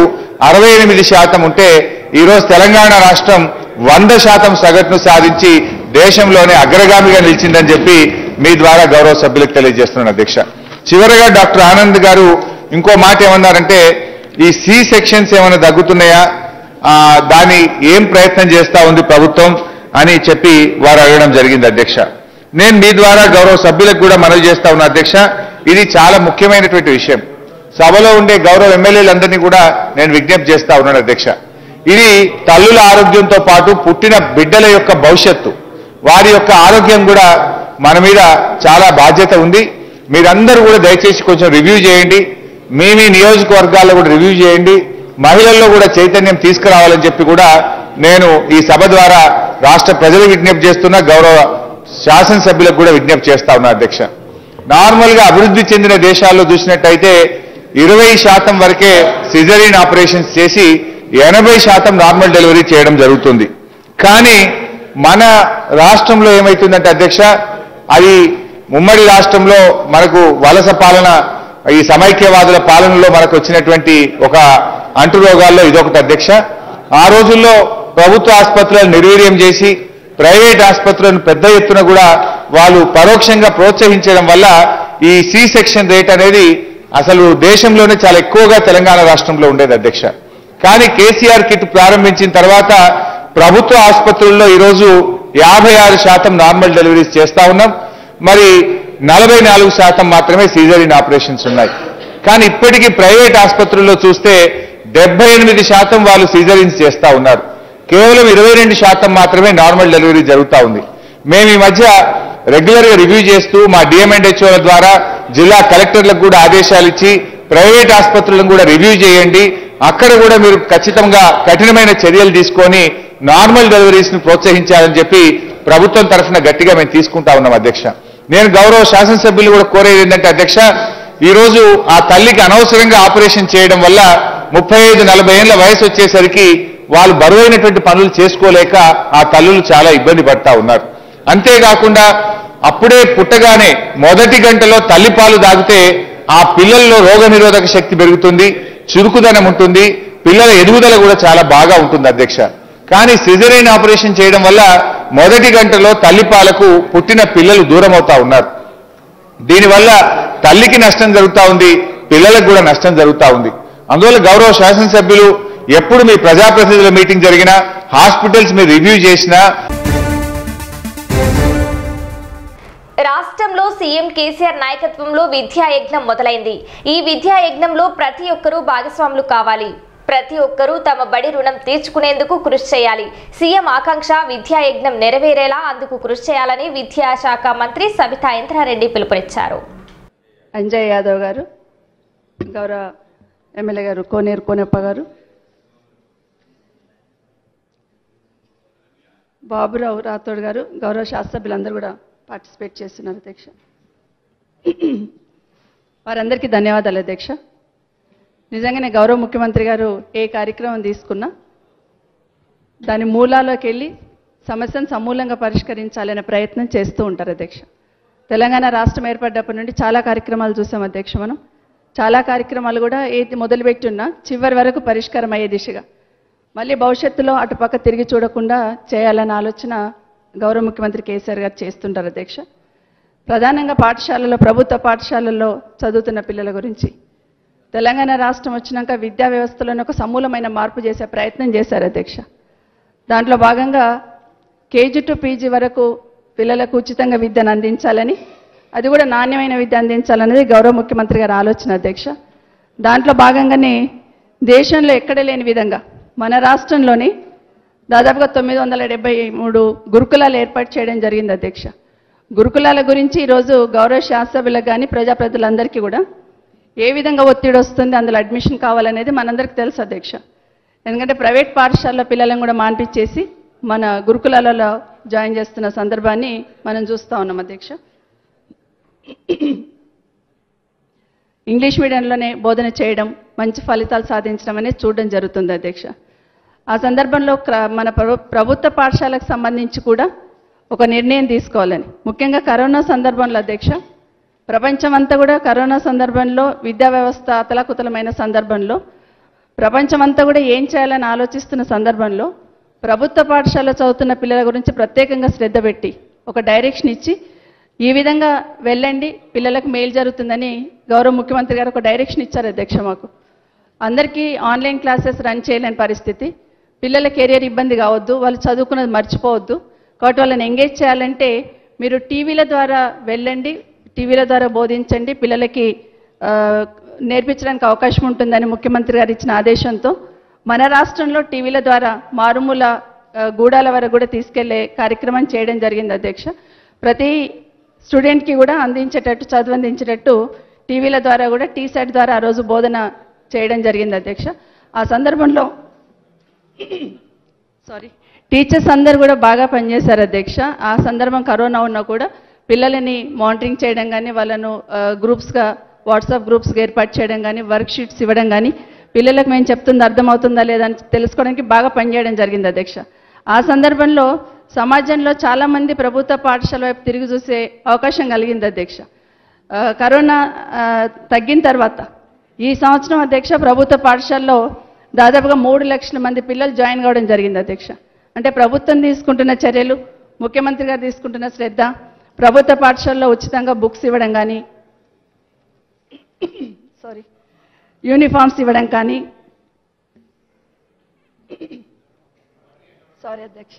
68% ఉంటే ఈరోజు తెలంగాణ రాష్ట్రం 100% సగటును సాధించి దేశంలోనే అగ్రగామిగా నిలిచిందని చెప్పి మీ ద్వారా గౌరవ సభ్యులకు తెలియజేస్తున్నాను అధ్యక్ష. చివరగా డాక్టర్ ఆనంద్ గారు ఇంకో మాట ఏమన్నారంటే, ఈ సి సెక్షన్స్ ఏమైనా తగ్గుతున్నాయా, దాని ఏం ప్రయత్నం చేస్తా ఉంది ప్రభుత్వం అని చెప్పి వారు అడగడం జరిగింది అధ్యక్ష. నేను మీ ద్వారా గౌరవ సభ్యులకు కూడా మనవి చేస్తా ఉన్నా అధ్యక్ష, ఇది చాలా ముఖ్యమైనటువంటి విషయం. సభలో ఉండే గౌరవ ఎమ్మెల్యేలందరినీ కూడా నేను విజ్ఞప్తి చేస్తా ఉన్నాను అధ్యక్ష. ఇది తల్లుల ఆరోగ్యంతో పాటు పుట్టిన బిడ్డల యొక్క భవిష్యత్తు, వారి యొక్క ఆరోగ్యం కూడా మన మీద చాలా బాధ్యత ఉంది. మీరందరూ కూడా దయచేసి కొంచెం రివ్యూ చేయండి, మీ నియోజకవర్గాల్లో కూడా రివ్యూ చేయండి, మహిళల్లో కూడా చైతన్యం తీసుకురావాలని చెప్పి కూడా నేను ఈ సభ ద్వారా రాష్ట్ర ప్రజలకు విజ్ఞప్తి చేస్తున్నా, గౌరవ శాసనసభ్యులకు కూడా విజ్ఞప్తి చేస్తా ఉన్నా అధ్యక్ష. నార్మల్గా అభివృద్ధి చెందిన దేశాల్లో చూసినట్టయితే 20% వరకే సిజరీన్ ఆపరేషన్స్ చేసి 80% నార్మల్ డెలివరీ చేయడం జరుగుతుంది. కానీ మన రాష్ట్రంలో ఏమైతుందంటే అధ్యక్ష, అది ఉమ్మడి రాష్ట్రంలో మనకు వలస పాలన, ఈ సమైక్యవాదుల పాలనలో మనకు వచ్చినటువంటి ఒక అంటురోగాల్లో ఇదొకటి అధ్యక్ష. ఆ రోజుల్లో ప్రభుత్వ ఆసుపత్రులను నిర్వీర్యం చేసి ప్రైవేట్ ఆసుపత్రులను పెద్ద ఎత్తున కూడా వాళ్ళు పరోక్షంగా ప్రోత్సహించడం వల్ల ఈ సి సెక్షన్ రేట్ అనేది అసలు దేశంలోనే చాలా ఎక్కువగా తెలంగాణ రాష్ట్రంలో ఉండేది అధ్యక్ష. కానీ కేసీఆర్ కిట్ ప్రారంభించిన తర్వాత ప్రభుత్వ ఆసుపత్రుల్లో ఈరోజు 56% నార్మల్ డెలివరీస్ చేస్తా ఉన్నాం. మరి 44% మాత్రమే సీజరీన్ ఆపరేషన్స్ ఉన్నాయి. కానీ ఇప్పటికీ ప్రైవేట్ ఆసుపత్రుల్లో చూస్తే 78% వాళ్ళు సీజరీన్స్ చేస్తా ఉన్నారు. కేవలం 22% మాత్రమే నార్మల్ డెలివరీ జరుగుతూ ఉంది. మేము ఈ మధ్య రెగ్యులర్గా రివ్యూ చేస్తూ మా డిఎంఎండ్హెచ్ఓల ద్వారా జిల్లా కలెక్టర్లకు కూడా ఆదేశాలు ఇచ్చి ప్రైవేట్ ఆసుపత్రులను కూడా రివ్యూ చేయండి, అక్కడ కూడా మీరు ఖచ్చితంగా కఠినమైన చర్యలు తీసుకొని నార్మల్ డెలివరీస్ ను ప్రోత్సహించాలని చెప్పి ప్రభుత్వం తరఫున గట్టిగా మేము తీసుకుంటా ఉన్నాం అధ్యక్ష. నేను గౌరవ శాసనసభ్యులు కూడా కోరేది ఏంటంటే అధ్యక్ష, ఈ రోజు ఆ తల్లికి అనవసరంగా ఆపరేషన్ చేయడం వల్ల 35-40 ఏళ్ల వయసు వచ్చేసరికి వాళ్ళు బరువైనటువంటి పనులు చేసుకోలేక ఆ తల్లులు చాలా ఇబ్బంది పడతా ఉన్నారు. అంతేకాకుండా అప్పుడే పుట్టగానే మొదటి గంటలో తల్లిపాలు తాగితే ఆ పిల్లల్లో రోగనిరోధక శక్తి పెరుగుతుంది, చురుకుదనం ఉంటుంది, పిల్లల ఎదుగుదల కూడా చాలా బాగా ఉంటుంది అధ్యక్ష. కానీ సిజరీన్ ఆపరేషన్ చేయడం వల్ల మొదటి గంటలో తల్లిపాలకు పుట్టిన పిల్లలు దూరం అవుతా ఉన్నారు. దీనివల్ల తల్లికి నష్టం జరుగుతూ ఉంది, పిల్లలకు కూడా నష్టం జరుగుతూ ఉంది. అందువల్ల గౌరవ శాసనసభ్యులు ఎప్పుడు మీ ప్రజాప్రతినిధుల మీటింగ్ జరిగినా, హాస్పిటల్స్ మీరు రివ్యూ చేసినా, రాష్ట్రంలో సీఎం కేసీఆర్ నాయకత్వంలో విద్యా యజ్ఞం మొదలైంది. ఈ విద్యా యజ్ఞంలో ప్రతి ఒక్కరూ భాగస్వాములు కావాలి. ప్రతి ఒక్కరూ తమ బడి రుణం తీర్చుకునేందుకు కృషి చేయాలి. సీఎం ఆకాంక్ష విద్యా యజ్ఞం నెరవేరేలా అందుకు కృషి చేయాలని విద్యాశాఖ మంత్రి సబితా ఇంద్రారెడ్డి పిలుపునిచ్చారు. అంజయ్ యాదవ్ గారు, గౌరవ ఎమ్మెల్యే గారు కోనేరు కోనప్ప గారు, బాబురావు రాథోడ్ గారు, గౌరవ శాస్త్రసభ్యులందరూ కూడా పార్టిసిపేట్ చేస్తున్నారు అధ్యక్ష. వారందరికీ ధన్యవాదాలు అధ్యక్ష. నిజంగానే గౌరవ ముఖ్యమంత్రి గారు ఏ కార్యక్రమం తీసుకున్నా దాని మూలాల్లోకి వెళ్ళి సమస్యను సమూలంగా పరిష్కరించాలనే ప్రయత్నం చేస్తూ ఉంటారు అధ్యక్ష. తెలంగాణ రాష్ట్రం ఏర్పడ్డప్పటి నుండి చాలా కార్యక్రమాలు చూసాం అధ్యక్ష. మనం చాలా కార్యక్రమాలు కూడా ఏది మొదలుపెట్టున్నా చివరి వరకు పరిష్కారం అయ్యే దిశగా మళ్ళీ భవిష్యత్తులో అటుపక్క తిరిగి చూడకుండా చేయాలన్న ఆలోచన గౌరవ ముఖ్యమంత్రి కేసీఆర్ గారు చేస్తుంటారు అధ్యక్ష. ప్రధానంగా పాఠశాలలో, ప్రభుత్వ పాఠశాలల్లో చదువుతున్న పిల్లల గురించి తెలంగాణ రాష్ట్రం వచ్చినాక విద్యా వ్యవస్థలోనే ఒక సమూలమైన మార్పు చేసే ప్రయత్నం చేశారు అధ్యక్ష. దాంట్లో భాగంగా కేజీ టు పీజీ వరకు పిల్లలకు ఉచితంగా విద్యను అందించాలని, అది కూడా నాణ్యమైన విద్య అందించాలనేది గౌరవ ముఖ్యమంత్రి గారి ఆలోచన అధ్యక్ష. దాంట్లో భాగంగానే దేశంలో ఎక్కడ లేని విధంగా మన రాష్ట్రంలోని దాదాపుగా 973 గురుకులాలు ఏర్పాటు చేయడం జరిగింది అధ్యక్ష. గురుకులాల గురించి ఈరోజు గౌరవ శాస్త్రసభ్యులకు కానీ ప్రజాప్రతినిధులందరికీ కూడా ఏ విధంగా ఒత్తిడి వస్తుంది, అందులో అడ్మిషన్ కావాలనేది మనందరికీ తెలుసు అధ్యక్ష. ఎందుకంటే ప్రైవేట్ పాఠశాలలో పిల్లలను కూడా మాన్పించేసి మన గురుకులాలలో జాయిన్ చేస్తున్న సందర్భాన్ని మనం చూస్తూ ఉన్నాం అధ్యక్ష. ఇంగ్లీష్ మీడియంలోనే బోధన చేయడం, మంచి ఫలితాలు సాధించడం అనేది చూడడం జరుగుతుంది అధ్యక్ష. ఆ సందర్భంలో మన ప్రభుత్వ పాఠశాలకు సంబంధించి కూడా ఒక నిర్ణయం తీసుకోవాలని, ముఖ్యంగా కరోనా సందర్భంలో అధ్యక్ష, ప్రపంచమంతా కూడా కరోనా సందర్భంలో విద్యా వ్యవస్థ అతలాకుతలమైన సందర్భంలో ప్రపంచమంతా కూడా ఏం చేయాలని ఆలోచిస్తున్న సందర్భంలో ప్రభుత్వ పాఠశాల చదువుతున్న పిల్లల గురించి ప్రత్యేకంగా శ్రద్ధ పెట్టి ఒక డైరెక్షన్ ఇచ్చి ఈ విధంగా వెళ్ళండి, పిల్లలకు మేలు జరుగుతుందని గౌరవ ముఖ్యమంత్రి గారు ఒక డైరెక్షన్ ఇచ్చారు అధ్యక్ష. మాకు అందరికీ ఆన్లైన్ క్లాసెస్ రన్ చేయలేని పరిస్థితి, పిల్లల కెరియర్ ఇబ్బంది కావద్దు, వాళ్ళు చదువుకున్నది మర్చిపోవద్దు, కాబట్టి వాళ్ళని ఎంగేజ్ చేయాలంటే మీరు టీవీల ద్వారా వెళ్ళండి, టీవీల ద్వారా బోధించండి, పిల్లలకి నేర్పించడానికి అవకాశం ఉంటుందని ముఖ్యమంత్రి గారు ఇచ్చిన ఆదేశంతో మన రాష్ట్రంలో టీవీల ద్వారా మారుమూల గూడాల వరకు కూడా తీసుకెళ్లే కార్యక్రమం చేయడం జరిగింది అధ్యక్ష. ప్రతి స్టూడెంట్కి కూడా అందించేటట్టు, చదువు అందించేటట్టు టీవీల ద్వారా కూడా టీసెట్ ద్వారా ఆ రోజు బోధన చేయడం జరిగింది అధ్యక్ష. ఆ సందర్భంలో టీచర్స్ అందరూ కూడా బాగా పనిచేశారు అధ్యక్ష. ఆ సందర్భం కరోనా ఉన్నా కూడా పిల్లలని మానిటరింగ్ చేయడం కానీ, వాళ్ళను గ్రూప్స్గా వాట్సాప్ గ్రూప్స్గా ఏర్పాటు చేయడం కానీ, వర్క్ షీట్స్ ఇవ్వడం కానీ, పిల్లలకు మేము చెప్తుంది అర్థమవుతుందా లేదా అని తెలుసుకోవడానికి బాగా పనిచేయడం జరిగింది అధ్యక్ష. ఆ సందర్భంలో సమాజంలో చాలామంది ప్రభుత్వ పాఠశాల వైపు తిరిగి చూసే అవకాశం కలిగింది అధ్యక్ష. కరోనా తగ్గిన తర్వాత ఈ సంవత్సరం అధ్యక్ష ప్రభుత్వ పాఠశాలలో దాదాపుగా 3 లక్షల మంది పిల్లలు జాయిన్ కావడం జరిగింది అధ్యక్ష. అంటే ప్రభుత్వం తీసుకుంటున్న చర్యలు, ముఖ్యమంత్రి గారు తీసుకుంటున్న శ్రద్ధ, ప్రభుత్వ పాఠశాలలో ఉచితంగా బుక్స్ ఇవ్వడం కానీ, యూనిఫామ్స్ ఇవ్వడం కానీ, అధ్యక్ష,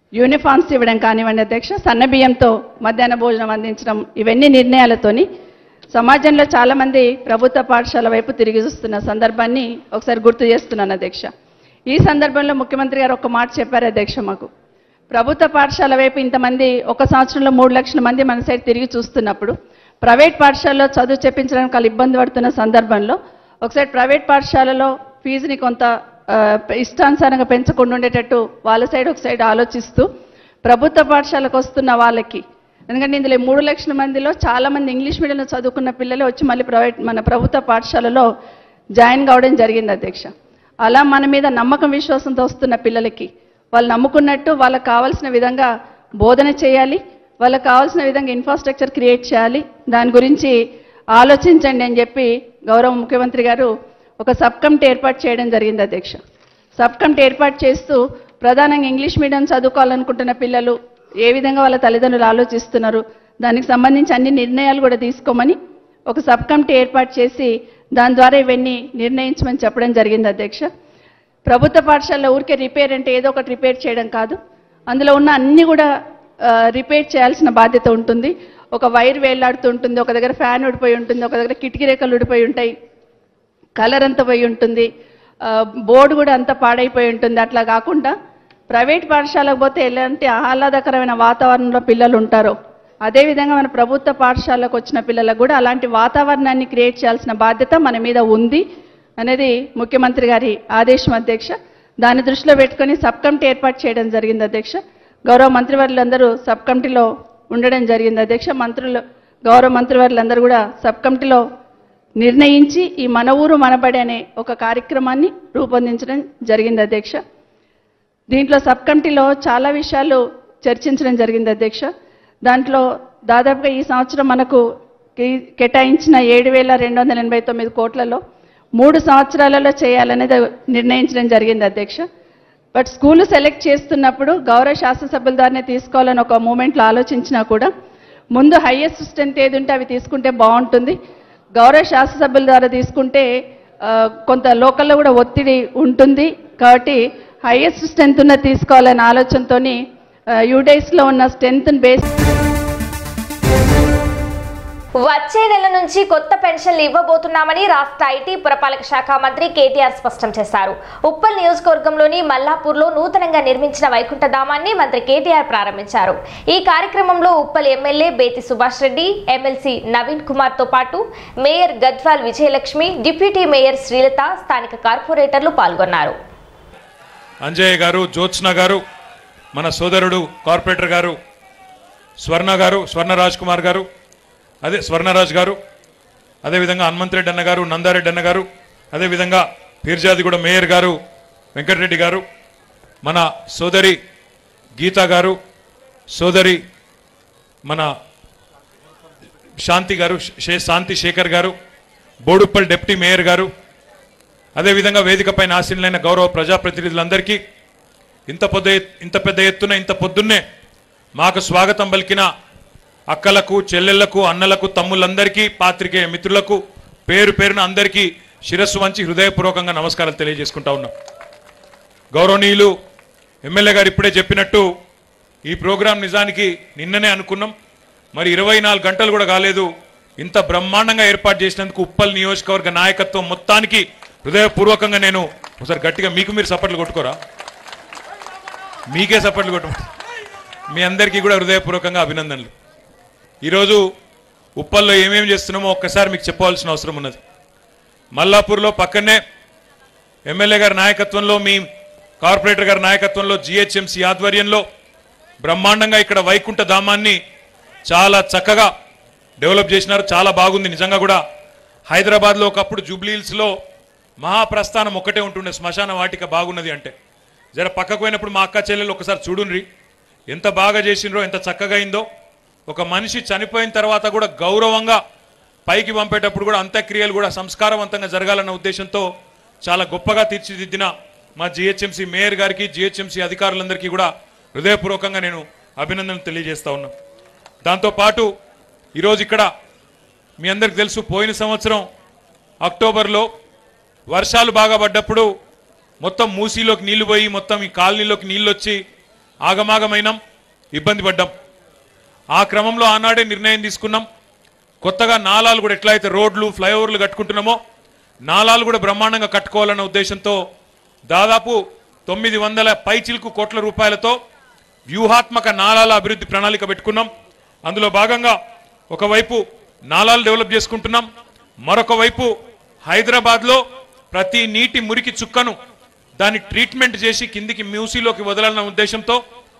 యూనిఫామ్స్ ఇవ్వడం కానివ్వండి అధ్యక్ష, సన్న బియ్యంతో మధ్యాహ్న భోజనం అందించడం, ఇవన్నీ నిర్ణయాలతోని సమాజంలో చాలామంది ప్రభుత్వ పాఠశాల వైపు తిరిగి చూస్తున్న సందర్భాన్ని ఒకసారి గుర్తు చేస్తున్నాను అధ్యక్ష. ఈ సందర్భంలో ముఖ్యమంత్రి గారు ఒక మాట చెప్పారు అధ్యక్ష. మాకు ప్రభుత్వ పాఠశాల వైపు ఇంతమంది ఒక సంవత్సరంలో 3 లక్షల మంది మన సైడ్ తిరిగి చూస్తున్నప్పుడు ప్రైవేట్ పాఠశాలలో చదువు చెప్పించడానికి వాళ్ళు ఇబ్బంది పడుతున్న సందర్భంలో ఒకసారి ప్రైవేట్ పాఠశాలలో ఫీజుని కొంత ఇష్టానుసారంగా పెంచకుండా ఉండేటట్టు వాళ్ళ సైడ్ ఒక సైడ్ ఆలోచిస్తూ ప్రభుత్వ పాఠశాలకు వస్తున్న వాళ్ళకి, ఎందుకంటే ఇందులో 3 లక్షల మందిలో చాలామంది ఇంగ్లీష్ మీడియంలో చదువుకున్న పిల్లలే వచ్చి మళ్ళీ మన ప్రభుత్వ పాఠశాలలో జాయిన్ కావడం జరిగింది అధ్యక్ష. అలా మన మీద నమ్మకం విశ్వాసంతో వస్తున్న పిల్లలకి వాళ్ళు నమ్ముకున్నట్టు వాళ్ళకి కావాల్సిన విధంగా బోధన చేయాలి, వాళ్ళకి కావాల్సిన విధంగా ఇన్ఫ్రాస్ట్రక్చర్ క్రియేట్ చేయాలి, దాని గురించి ఆలోచించండి అని చెప్పి గౌరవ ముఖ్యమంత్రి గారు ఒక సబ్ కమిటీ ఏర్పాటు చేయడం జరిగింది అధ్యక్ష. సబ్ కమిటీ ఏర్పాటు చేస్తూ ప్రధానంగా ఇంగ్లీష్ మీడియం చదువుకోవాలనుకుంటున్న పిల్లలు ఏ విధంగా వాళ్ళ తల్లిదండ్రులు ఆలోచిస్తున్నారు, దానికి సంబంధించి అన్ని నిర్ణయాలు కూడా తీసుకోమని ఒక సబ్ కమిటీ ఏర్పాటు చేసి దాని ద్వారా ఇవన్నీ నిర్ణయించమని చెప్పడం జరిగింది అధ్యక్ష. ప్రభుత్వ పాఠశాలలో ఊరికే రిపేర్ అంటే ఏదో ఒకటి రిపేర్ చేయడం కాదు, అందులో ఉన్న అన్ని కూడా రిపేర్ చేయాల్సిన బాధ్యత ఉంటుంది. ఒక వైర్ వేలాడుతూ ఉంటుంది, ఒక దగ్గర ఫ్యాన్ ఊడిపోయి ఉంటుంది, ఒక దగ్గర కిటికీ రేఖలు ఊడిపోయి ఉంటాయి, కలర్ అంతా పోయి ఉంటుంది, బోర్డు కూడా అంతా పాడైపోయి ఉంటుంది. అట్లా కాకుండా ప్రైవేట్ పాఠశాలకు పోతే ఎలాంటి ఆహ్లాదకరమైన వాతావరణంలో పిల్లలు ఉంటారో అదేవిధంగా మన ప్రభుత్వ పాఠశాలకు వచ్చిన పిల్లలకు కూడా అలాంటి వాతావరణాన్ని క్రియేట్ చేయాల్సిన బాధ్యత మన మీద ఉంది అనేది ముఖ్యమంత్రి గారి ఆదేశం అధ్యక్ష. దాన్ని దృష్టిలో పెట్టుకొని సబ్ కమిటీ ఏర్పాటు చేయడం జరిగింది అధ్యక్ష. గౌరవ మంత్రివర్యులందరూ సబ్ కమిటీలో ఉండడం జరిగింది అధ్యక్ష. గౌరవ మంత్రివర్యులందరూ కూడా సబ్ కమిటీలో నిర్ణయించి ఈ మన ఊరు మనబడి అనే ఒక కార్యక్రమాన్ని రూపొందించడం జరిగింది అధ్యక్ష. దీంట్లో సబ్ కమిటీలో చాలా విషయాలు చర్చించడం జరిగింది అధ్యక్ష. దాంట్లో దాదాపుగా ఈ సంవత్సరం మనకు కేటాయించిన 7,289 కోట్లలో 3 సంవత్సరాలలో చేయాలనేది నిర్ణయించడం జరిగింది అధ్యక్ష. బట్ స్కూలు సెలెక్ట్ చేస్తున్నప్పుడు గౌరవ శాసనసభ్యుల ద్వారానే తీసుకోవాలని ఒక మూమెంట్లో ఆలోచించినా కూడా ముందు హైయెస్ట్ స్ట్రెంత్ ఏది ఉంటే అవి తీసుకుంటే బాగుంటుంది, గౌరవ శాసనసభ్యుల ద్వారా తీసుకుంటే కొంత లోకల్లో కూడా ఒత్తిడి ఉంటుంది కాబట్టి హైయెస్ట్ స్ట్రెంత్ ఉన్న తీసుకోవాలనే ఆలోచనతో యూడైస్లో ఉన్న స్ట్రెంత్ బేస్ వచ్చే నెల నుంచి కొత్త పెన్షన్లు ఇవ్వబోతున్నామని రాష్ట్ర ఐటీ పురపాలక శాఖ మంత్రి కేటీఆర్ స్పష్టం చేశారు. ఉప్పల్ నియోజకవర్గంలోని మల్లాపూర్లో నూతనంగా నిర్మించిన వైకుంఠధామాన్ని మంత్రి కేటీఆర్ ప్రారంభించారు. ఈ కార్యక్రమంలో ఉప్పల్ ఎమ్మెల్యే బేతి సుభాష్ రెడ్డి, ఎమ్మెల్సీ నవీన్ కుమార్ తో పాటు mayor Gadwal Vijayalakshmi, deputy mayor Srilatha, స్థానిక కార్పొరేటర్లు పాల్గొన్నారు. అంజయ్య గారు, జ్యోత్స్న గారు, మన సోదరుడు కార్పొరేటర్ గారు స్వర్ణ గారు, స్వర్ణరాజ్ కుమార్ గారు, అదే స్వర్ణరాజ్ గారు, అదేవిధంగా హనుమంతరెడ్డి అన్న గారు, నందారెడ్డి అన్న గారు, అదేవిధంగా పీర్జాదిగూడ మేయర్ గారు వెంకటరెడ్డి గారు, మన సోదరి గీతా గారు, సోదరి మన శాంతి గారు, శాంతి శేఖర్ గారు, బోడుప్పల్ డిప్యూటీ మేయర్ గారు, అదేవిధంగా వేదికపైన ఆసీనులైన గౌరవ ప్రజాప్రతినిధులందరికీ ఇంత పెద్ద ఎత్తున ఇంత పొద్దున్నే మాకు స్వాగతం పలికిన అక్కలకు, చెల్లెళ్లకు, అన్నలకు, తమ్ముళ్ళందరికీ, పాత్రికేయ మిత్రులకు పేరు పేరున అందరికీ శిరస్సు వంచి హృదయపూర్వకంగా నమస్కారాలు తెలియజేసుకుంటా ఉన్నాం. గౌరవనీయులు ఎమ్మెల్యే గారు ఇప్పుడే చెప్పినట్టు ఈ ప్రోగ్రాం నిజానికి నిన్ననే అనుకున్నాం, మరి 24 గంటలు కూడా కాలేదు. ఇంత బ్రహ్మాండంగా ఏర్పాటు చేసినందుకు ఉప్పల్ నియోజకవర్గ నాయకత్వం మొత్తానికి హృదయపూర్వకంగా నేను ఒకసారి గట్టిగా మీరు సపోర్ట్లు కొట్టుకోరా, మీకే సపోర్ట్లు కొట్టు, మీ అందరికీ కూడా హృదయపూర్వకంగా అభినందనలు. ఈరోజు ఉప్పల్లో ఏమేమి చేస్తున్నామో ఒక్కసారి మీకు చెప్పవలసిన అవసరం ఉన్నది. మల్లాపూర్లో పక్కనే ఎమ్మెల్యే గారి నాయకత్వంలో, మీ కార్పొరేటర్ గారి నాయకత్వంలో, జిహెచ్ఎంసీ ఆధ్వర్యంలో బ్రహ్మాండంగా ఇక్కడ వైకుంఠ ధామాన్ని చాలా చక్కగా డెవలప్ చేసినారు. చాలా బాగుంది నిజంగా కూడా. హైదరాబాద్లో ఒకప్పుడు జూబ్లీహిల్స్లో మహాప్రస్థానం ఒక్కటే ఉంటుండే, శ్మశాన వాటిక బాగున్నది అంటే. జర పక్కకు పోయినప్పుడు మా అక్క చెల్లెలు ఒకసారి చూడుండ్రి ఎంత బాగా చేసినరో, ఎంత చక్కగా అయిందో. ఒక మనిషి చనిపోయిన తర్వాత కూడా గౌరవంగా పైకి పంపేటప్పుడు కూడా అంత్యక్రియలు కూడా సంస్కారవంతంగా జరగాలన్న ఉద్దేశంతో చాలా గొప్పగా తీర్చిదిద్దిన మా జిహెచ్ఎంసీ మేయర్ గారికి, జిహెచ్ఎంసీ అధికారులందరికీ కూడా హృదయపూర్వకంగా నేను అభినందనలు తెలియజేస్తా ఉన్నా. దాంతోపాటు ఈరోజు ఇక్కడ మీ అందరికి తెలుసు, పోయిన సంవత్సరం అక్టోబర్లో వర్షాలు బాగా పడ్డప్పుడు మొత్తం మూసీలోకి నీళ్లు పోయి మొత్తం ఈ కాలనీలోకి నీళ్ళు వచ్చి ఆగమాగమైనాం, ఇబ్బంది పడ్డాం. ఆ క్రమంలో ఆనాడే నిర్ణయం తీసుకున్నాం, కొత్తగా నాలాలు కూడా ఎట్లయితే రోడ్లు ఫ్లైఓవర్లు కట్టుకుంటున్నామో నాలాలు కూడా బ్రహ్మాండంగా కట్టుకోవాలన్న ఉద్దేశంతో దాదాపు 900 పైచిల్కు కోట్ల రూపాయలతో వ్యూహాత్మక నాలాల అభివృద్ధి ప్రణాళిక పెట్టుకున్నాం. అందులో భాగంగా ఒకవైపు నాలాలు డెవలప్ చేసుకుంటున్నాం, మరొక వైపు హైదరాబాద్లో ప్రతి నీటి మురికి చుక్కను దాన్ని ట్రీట్మెంట్ చేసి కిందికి మ్యూసీలోకి వదలాలన్న ఉద్దేశంతో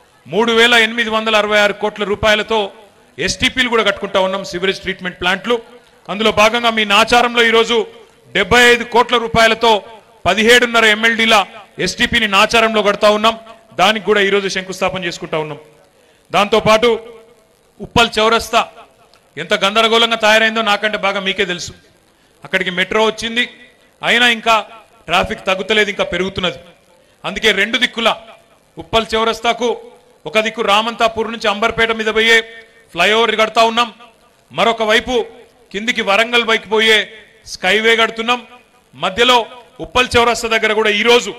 3866 కోట్ల రూపాయలతో ఎస్టీపీలు కూడా కట్టుకుంటా ఉన్నాం, సివరేజ్ ట్రీట్మెంట్ ప్లాంట్లు. అందులో భాగంగా మీ నాచారంలో ఈరోజు 75 కోట్ల రూపాయలతో 17.5 MLDల ఎస్టీపీని నాచారంలో కడతా ఉన్నాం. దానికి కూడా ఈరోజు శంకుస్థాపన చేసుకుంటా ఉన్నాం. దాంతోపాటు ఉప్పల్ చౌరస్తా ఎంత గందరగోళంగా తయారైందో నాకంటే బాగా మీకే తెలుసు. అక్కడికి మెట్రో వచ్చింది, అయినా ఇంకా ట్రాఫిక్ తగ్గుతలేదు, ఇంకా పెరుగుతున్నది. అందుకే 2 దిక్కుల ఉప్పల్ చౌరస్తాకు ఒక దిక్కు రామంతాపూర్ నుంచి అంబర్పేట మీద పోయే ఫ్లైఓవర్ కడతా ఉన్నాం, మరొక వైపు కిందికి వరంగల్ వైపు పోయే స్కైవే కడుతున్నాం. మధ్యలో ఉప్పల్ చౌరస్తా దగ్గర కూడా ఈరోజు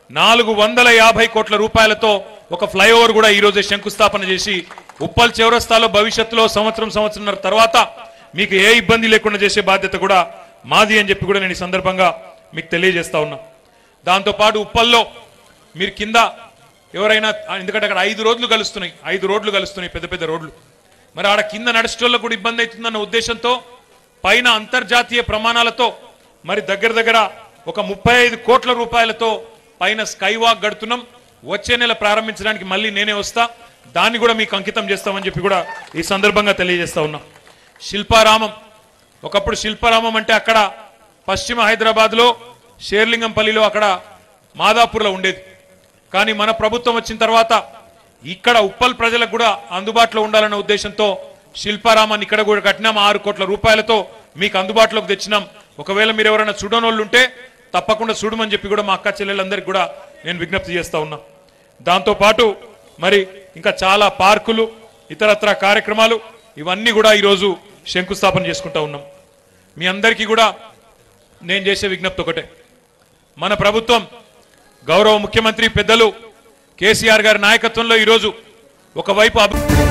450 కోట్ల రూపాయలతో ఒక ఫ్లైఓవర్ కూడా ఈరోజు శంకుస్థాపన చేసి ఉప్పల్ చౌరస్తాలో భవిష్యత్తులో సంవత్సరంన్నర తర్వాత మీకు ఏ ఇబ్బంది లేకుండా చేసే బాధ్యత కూడా మాది అని చెప్పి కూడా నేను ఈ సందర్భంగా మీకు తెలియజేస్తా ఉన్నా. దాంతోపాటు ఉప్పల్లో మీరు కింద ఎవరైనా, ఎందుకంటే అక్కడ 5 రోడ్లు కలుస్తున్నాయి పెద్ద పెద్ద రోడ్లు, మరి ఆడ కింద నడిచేటోళ్ళకు కూడా ఇబ్బంది అవుతుందన్న ఉద్దేశంతో పైన అంతర్జాతీయ ప్రమాణాలతో మరి దగ్గర ఒక 35 కోట్ల రూపాయలతో పైన స్కై వాక్ గడుతున్నాం. వచ్చే నెల ప్రారంభించడానికి మళ్ళీ నేనే వస్తా, దాన్ని కూడా మీకు అంకితం చేస్తామని చెప్పి కూడా ఈ సందర్భంగా తెలియజేస్తా ఉన్నా. శిల్పారామం, ఒకప్పుడు శిల్పారామం అంటే అక్కడ పశ్చిమ హైదరాబాద్లో షేర్లింగంపల్లిలో అక్కడ మాదాపూర్లో ఉండేది. కానీ మన ప్రభుత్వం వచ్చిన తర్వాత ఇక్కడ ఉప్పల్ ప్రజలకు కూడా అందుబాటులో ఉండాలన్న ఉద్దేశంతో శిల్పారామాన్ని ఇక్కడ కూడా కట్టినాం. 6 కోట్ల రూపాయలతో మీకు అందుబాటులోకి తెచ్చినాం. ఒకవేళ మీరు ఎవరైనా చూడనోళ్ళు ఉంటే తప్పకుండా చూడమని చెప్పి కూడా మా అక్క చెల్లెళ్ళందరికీ కూడా నేను విజ్ఞప్తి చేస్తా ఉన్నా. దాంతోపాటు మరి ఇంకా చాలా పార్కులు, ఇతరత్ర కార్యక్రమాలు, ఇవన్నీ కూడా ఈరోజు శంకుస్థాపన చేసుకుంటా ఉన్నాం. మీ అందరికీ కూడా నేను చేసే విజ్ఞప్తి ఒకటే, మన ప్రభుత్వం గౌరవ ముఖ్యమంత్రి పెద్దలు కేసీఆర్ గారి నాయకత్వంలో ఈరోజు ఒకవైపు